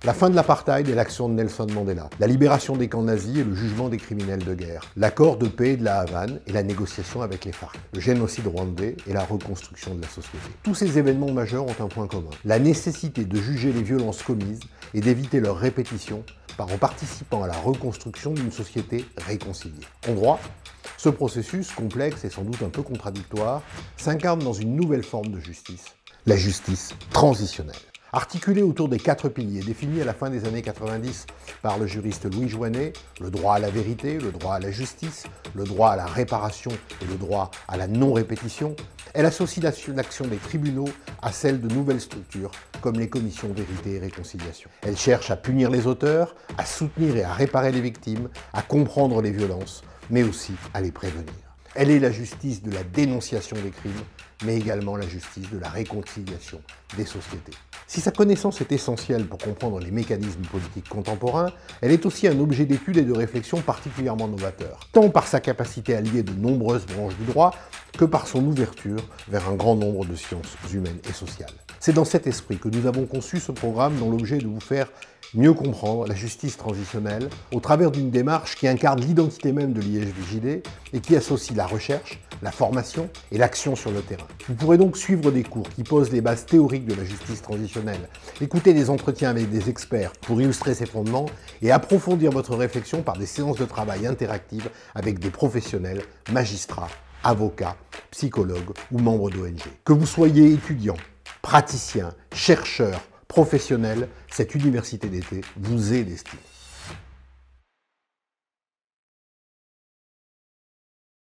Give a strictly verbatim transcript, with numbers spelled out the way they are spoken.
La fin de l'apartheid et l'action de Nelson Mandela, la libération des camps nazis et le jugement des criminels de guerre, l'accord de paix de la Havane et la négociation avec les FARC, le génocide rwandais et la reconstruction de la société. Tous ces événements majeurs ont un point commun, la nécessité de juger les violences commises et d'éviter leur répétition en participant à la reconstruction d'une société réconciliée. En droit, ce processus, complexe et sans doute un peu contradictoire, s'incarne dans une nouvelle forme de justice, la justice transitionnelle. Articulée autour des quatre piliers définis à la fin des années quatre-vingt-dix par le juriste Louis Joinet, le droit à la vérité, le droit à la justice, le droit à la réparation et le droit à la non-répétition, elle associe l'action des tribunaux à celle de nouvelles structures comme les commissions vérité et réconciliation. Elle cherche à punir les auteurs, à soutenir et à réparer les victimes, à comprendre les violences, mais aussi à les prévenir. Elle est la justice de la dénonciation des crimes, mais également la justice de la réconciliation des sociétés. Si sa connaissance est essentielle pour comprendre les mécanismes politiques contemporains, elle est aussi un objet d'étude et de réflexion particulièrement novateur, tant par sa capacité à lier de nombreuses branches du droit que par son ouverture vers un grand nombre de sciences humaines et sociales. C'est dans cet esprit que nous avons conçu ce programme dont l'objet est de vous faire mieux comprendre la justice transitionnelle au travers d'une démarche qui incarne l'identité même de l'I F J D et qui associe la recherche, la formation et l'action sur le terrain. Vous pourrez donc suivre des cours qui posent les bases théoriques de la justice transitionnelle, écouter des entretiens avec des experts pour illustrer ses fondements et approfondir votre réflexion par des séances de travail interactives avec des professionnels, magistrats, avocats, psychologues ou membres d'O N G. Que vous soyez étudiant, praticien, chercheur, professionnel, cette université d'été vous est destinée.